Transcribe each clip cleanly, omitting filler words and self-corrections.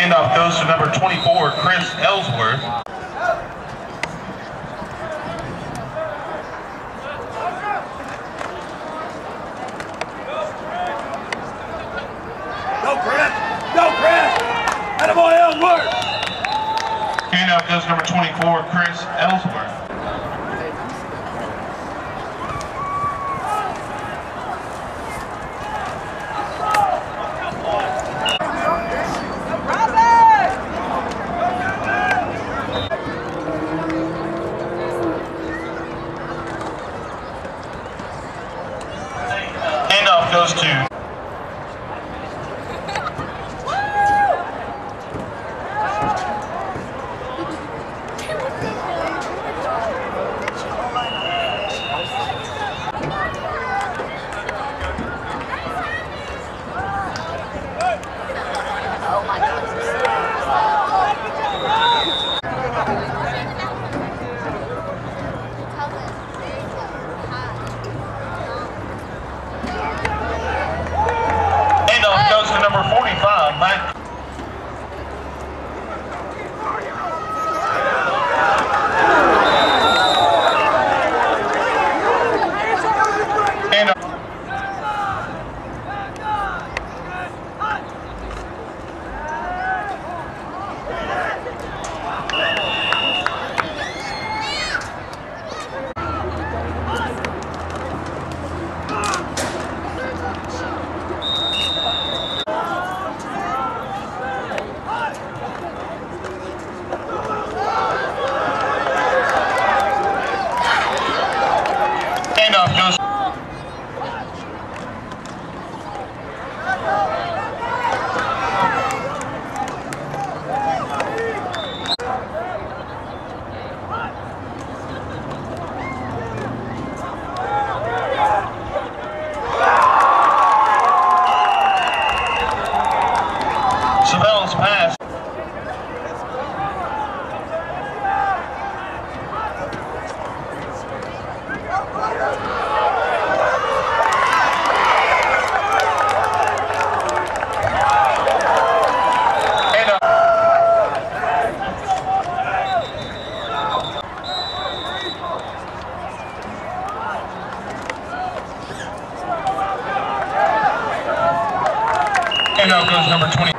Handoff goes to number 24, Chris Ellsworth. Go, Chris! Go, Chris! Attaboy, Ellsworth! Handoff goes to number 24, Chris Ellsworth. Handoff goes to number 45, Matt. Savel's pass. And now goes number 20.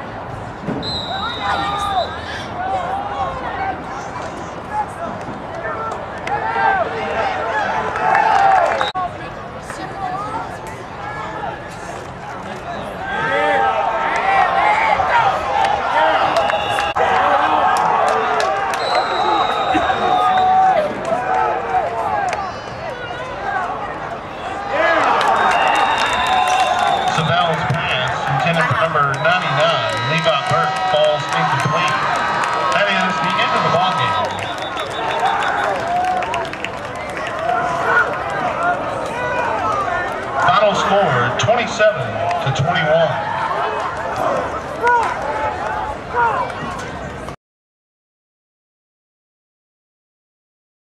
Number 99, Levi Burke, falls incomplete. That is the end of the ballgame. Final score, 27-21.